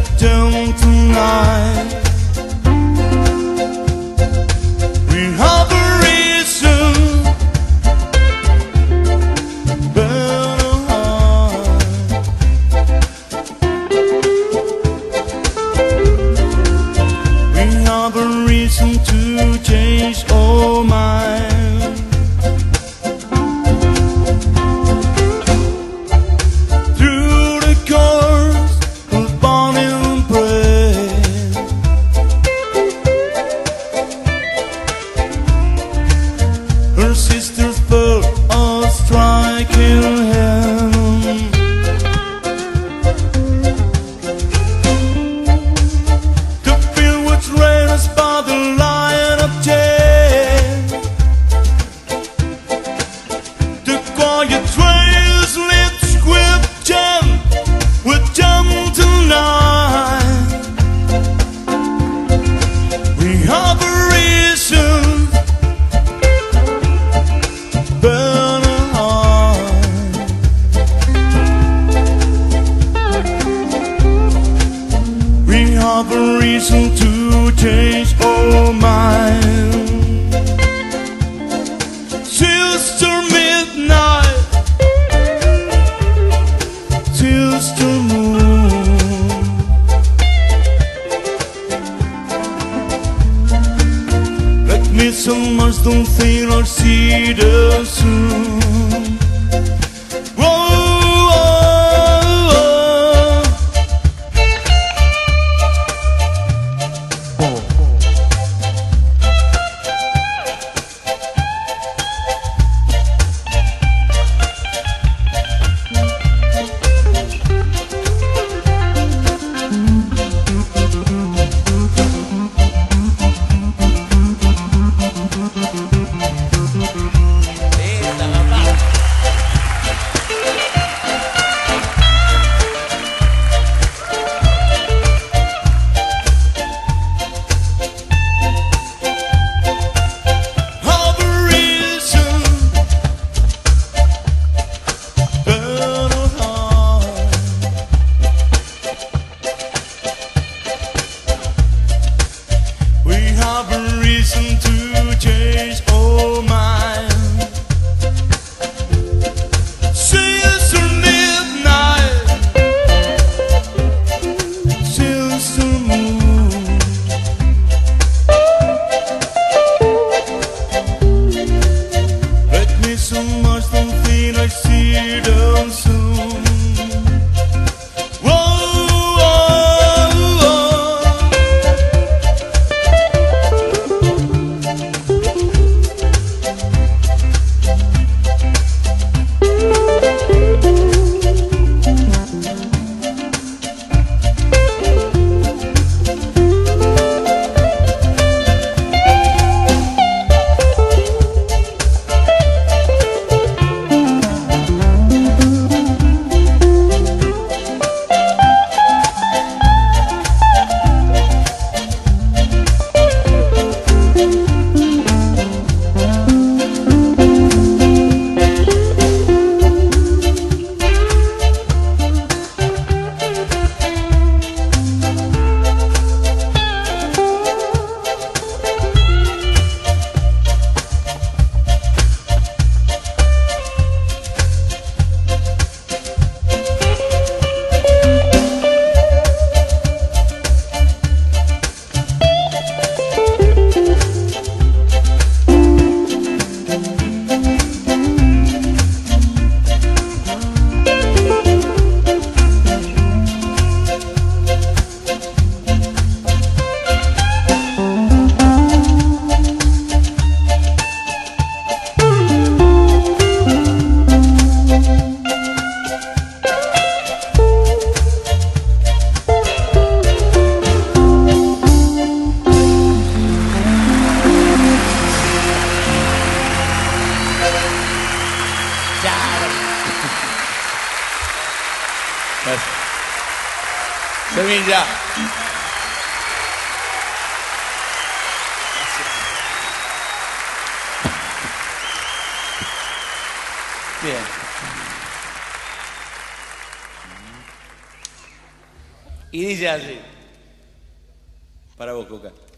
down tonight. We have a reason, better hide. We have a reason to change our mind. Her sisters felt a striking hand. To feel what's raised by the light of day. The quiet trails lit with gem, with gem tonight. We have a reason, better hide. We have a reason to change our mind. Sister midnight, sister moon. Like midsummer's don't feel or see the soon. Whoa, have a reason to change our mind. Sister midnight, sister moon. Let me so much don't feel I see them soon. Semilla. Bien. Y dice así. Para vos, Coca.